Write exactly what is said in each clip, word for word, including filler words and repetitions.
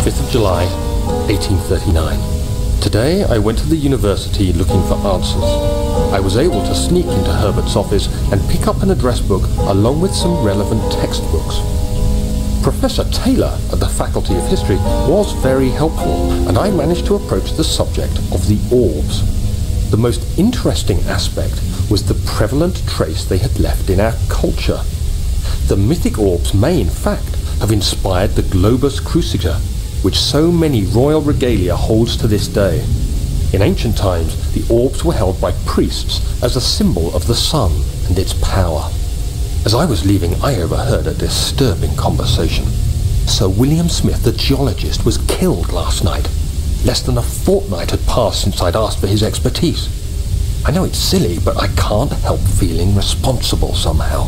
fifth of July, eighteen thirty-nine. Today I went to the university looking for answers. I was able to sneak into Herbert's office and pick up an address book along with some relevant textbooks. Professor Taylor at the Faculty of History was very helpful, and I managed to approach the subject of the orbs. The most interesting aspect was the prevalent trace they had left in our culture. The mythic orbs may, in fact, have inspired the globus cruciger, which so many royal regalia holds to this day. In ancient times, the orbs were held by priests as a symbol of the sun and its power. As I was leaving, I overheard a disturbing conversation. Sir William Smith, the geologist, was killed last night. Less than a fortnight had passed since I'd asked for his expertise. I know it's silly, but I can't help feeling responsible somehow.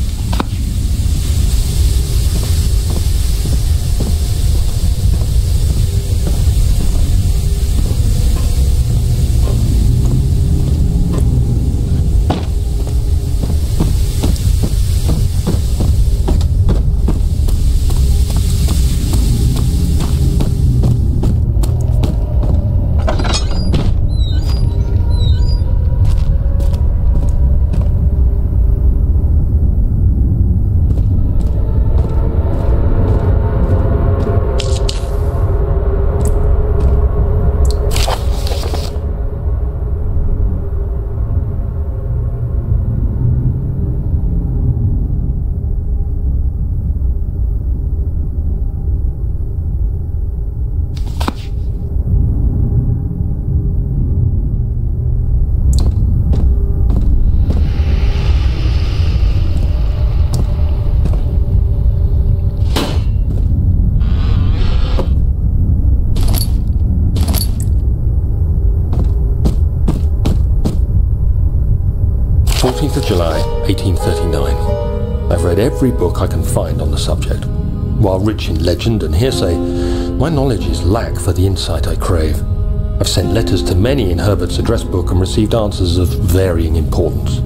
fourteenth of July, eighteen thirty-nine. I've read every book I can find on the subject. While rich in legend and hearsay, my knowledge is lack for the insight I crave. I've sent letters to many in Herbert's address book and received answers of varying importance.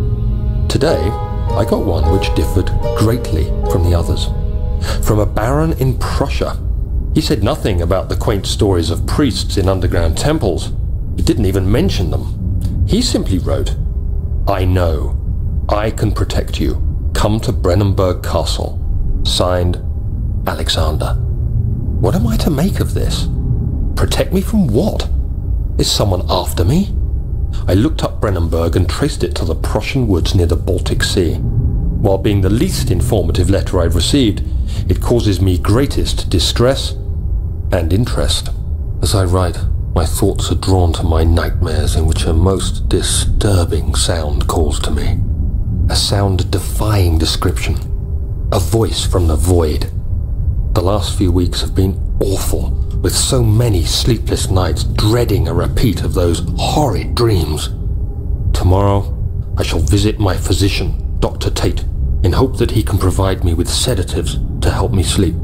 Today, I got one which differed greatly from the others. From a baron in Prussia. He said nothing about the quaint stories of priests in underground temples. He didn't even mention them. He simply wrote, "I know. I can protect you. Come to Brennenburg Castle. Signed, Alexander." What am I to make of this? Protect me from what? Is someone after me? I looked up Brennenburg and traced it to the Prussian woods near the Baltic Sea. While being the least informative letter I've received, it causes me greatest distress and interest. As I write, my thoughts are drawn to my nightmares in which a most disturbing sound calls to me. A sound defying description. A voice from the void. The last few weeks have been awful, with so many sleepless nights dreading a repeat of those horrid dreams. Tomorrow, I shall visit my physician, Doctor Tate, in hope that he can provide me with sedatives to help me sleep.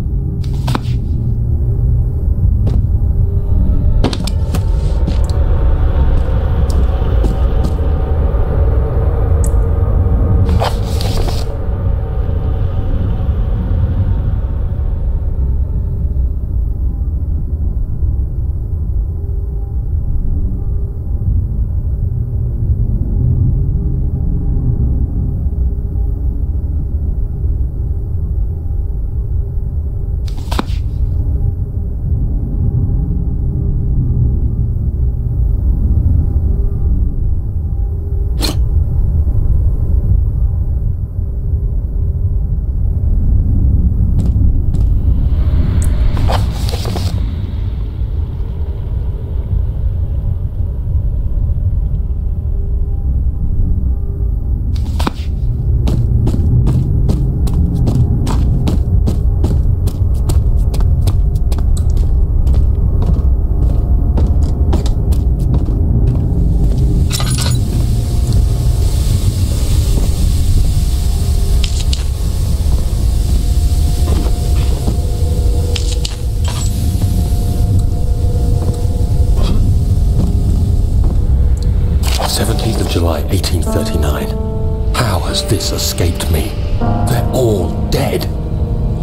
seventeenth of July, eighteen thirty-nine. How has this escaped me? They're all dead.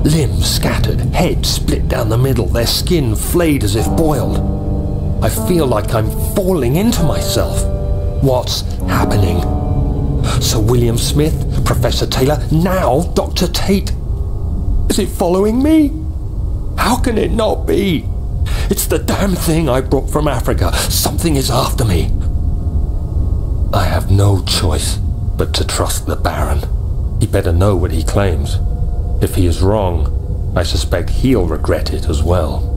Limbs scattered, heads split down the middle, their skin flayed as if boiled. I feel like I'm falling into myself. What's happening? Sir William Smith, Professor Taylor, now Doctor Tate. Is it following me? How can it not be? It's the damn thing I brought from Africa. Something is after me. I have no choice but to trust the Baron. He better know what he claims. If he is wrong, I suspect he'll regret it as well.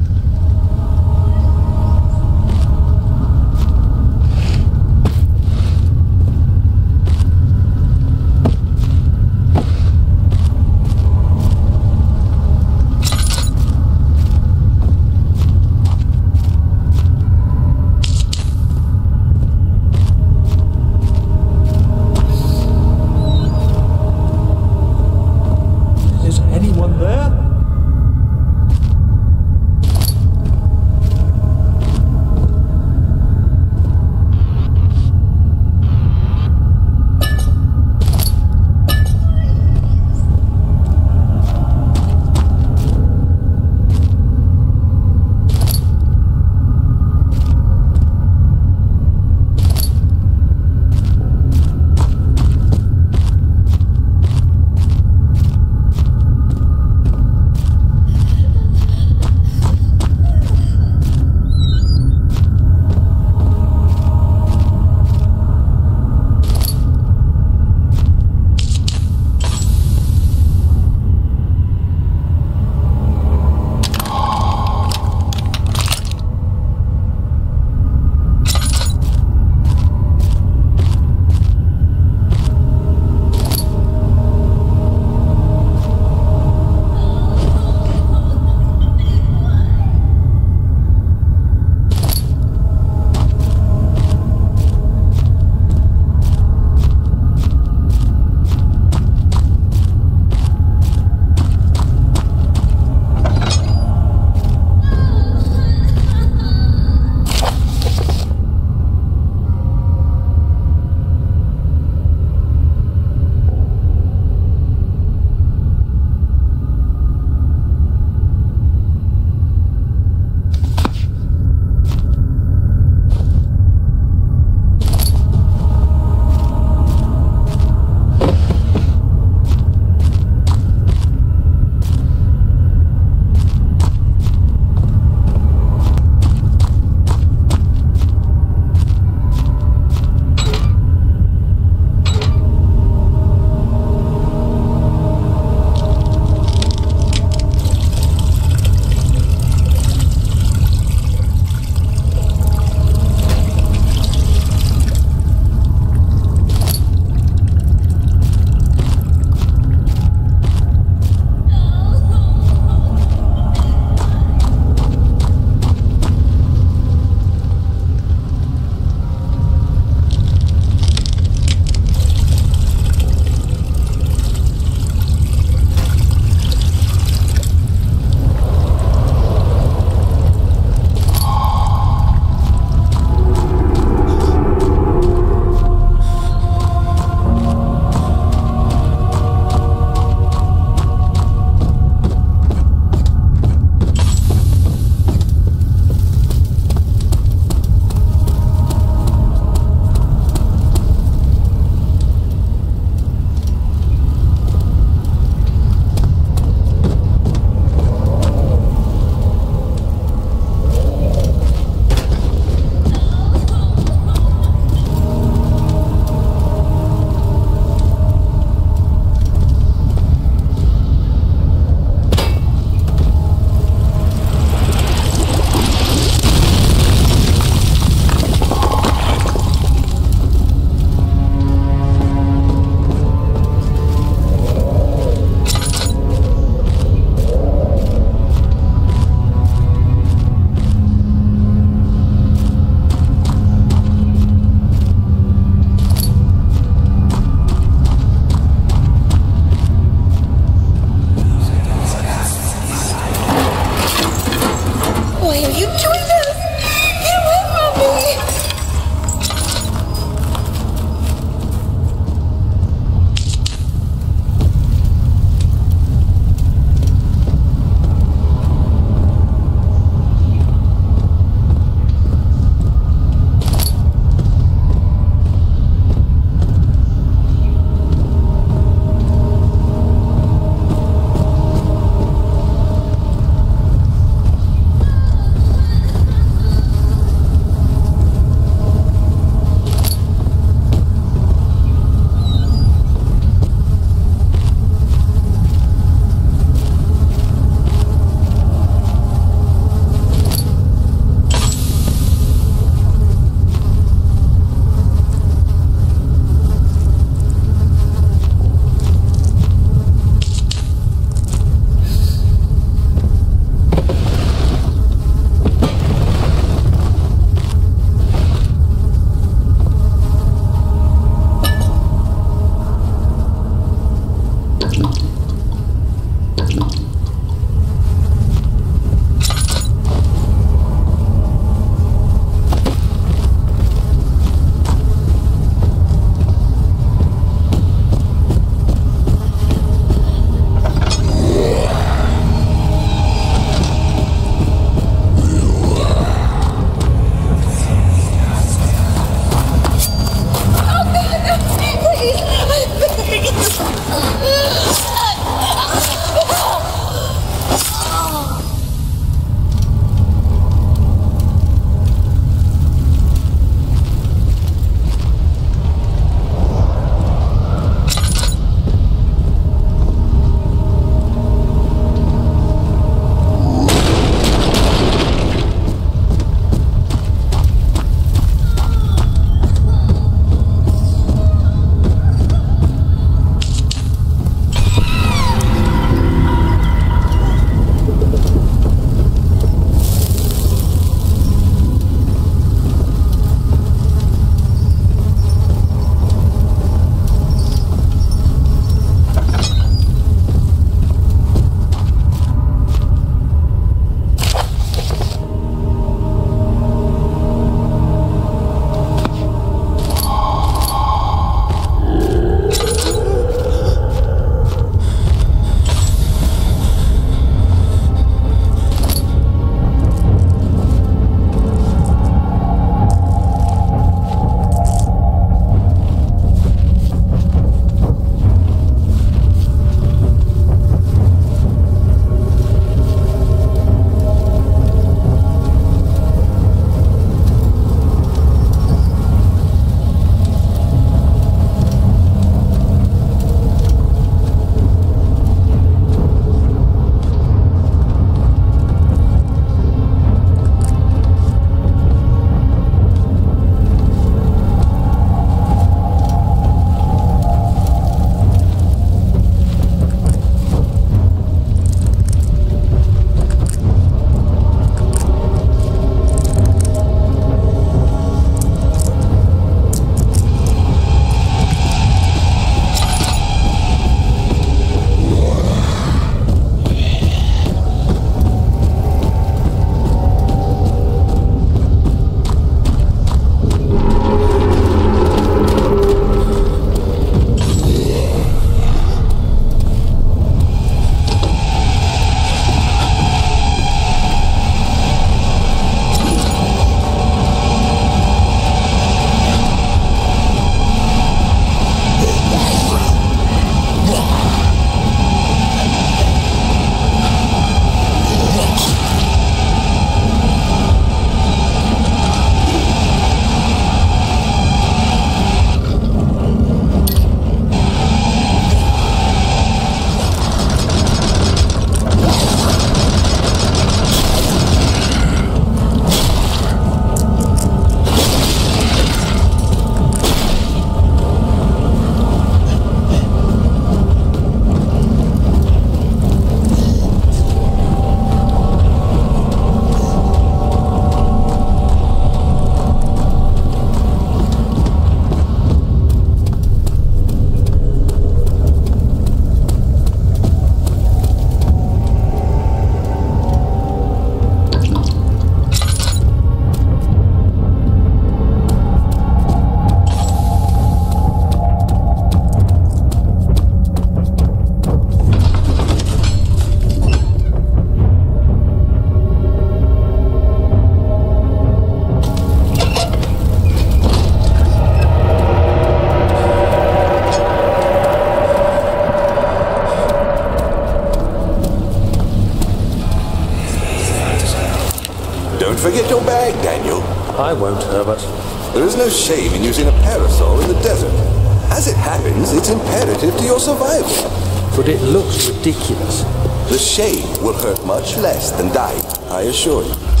forget your bag, Daniel. I won't, Herbert. There is no shame in using a parasol in the desert. As it happens, it's imperative to your survival. But it looks ridiculous. The shame will hurt much less than dying, I assure you.